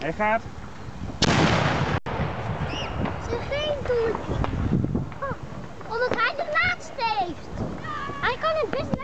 Hij gaat. Ze geen doel. Oh, omdat hij de laatste heeft. Hij kan het best